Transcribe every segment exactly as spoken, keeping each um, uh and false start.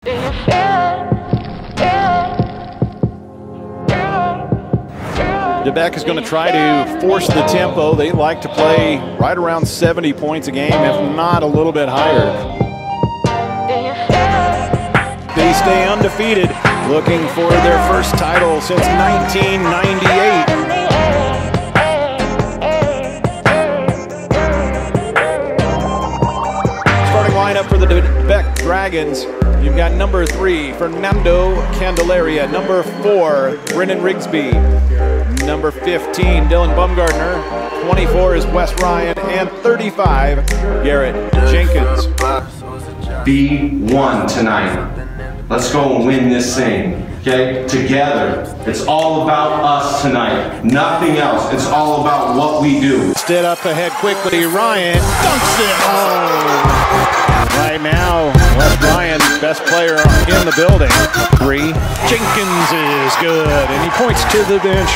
DeBeck is going to try to force the tempo. They like to play right around seventy points a game, if not a little bit higher. They stay undefeated, looking for their first title since nineteen ninety-eight. Starting lineup for the DeBeck Dragons. You've got number three, Fernando Candelaria. Number four, Brennan Rigsby. Number fifteen, Dylan Bumgardner. twenty-four is Wes Ryan. And thirty-five, Garrett Jenkins. Be one tonight. Let's go and win this thing, okay? Together. It's all about us tonight. Nothing else. It's all about what we do. Stood up ahead quickly. Ryan dunks it home. Right now, Wes Ryan, best player in the building. Three. Jenkins is good, and he points to the bench.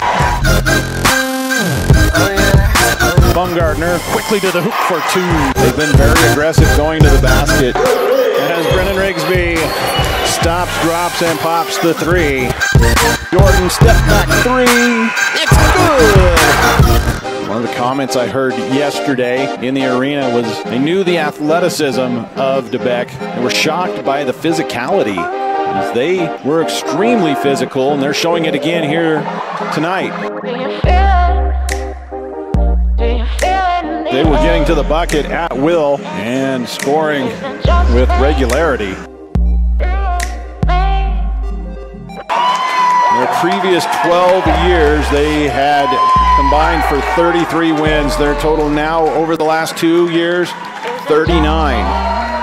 Bumgardner quickly to the hoop for two. They've been very aggressive going to the basket. As Brennan Rigsby stops, drops, and pops the three. Jordan step back three. It's good. One of the comments I heard yesterday in the arena was they knew the athleticism of DeBeck. They were shocked by the physicality. As they were extremely physical, and they're showing it again here tonight. They were getting to the bucket at will and scoring with regularity. In their previous twelve years, they had combined for thirty-three wins. Their total now over the last two years, thirty-nine.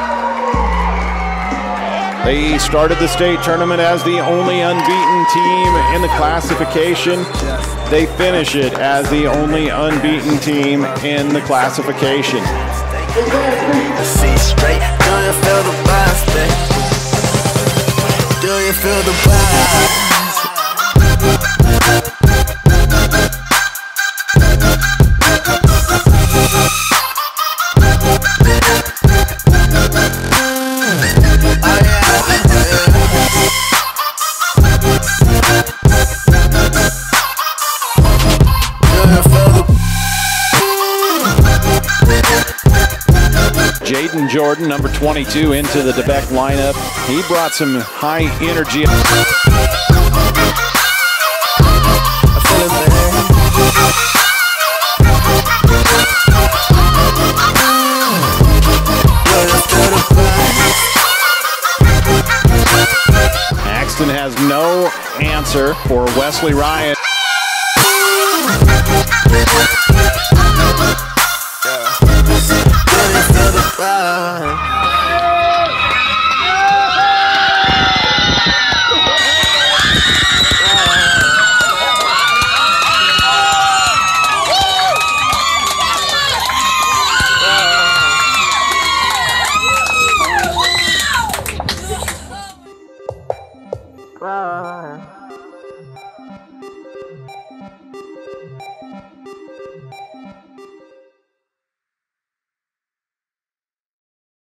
They started the state tournament as the only unbeaten team in the classification. They finish it as the only unbeaten team in the classification. See straight, do you feel the vibes, babe? Do you feel the vibes? Jaden Jordan, number twenty-two, into the DeBeck lineup. He brought some high energy. Axton has no answer for Wesley Ryan. Wow.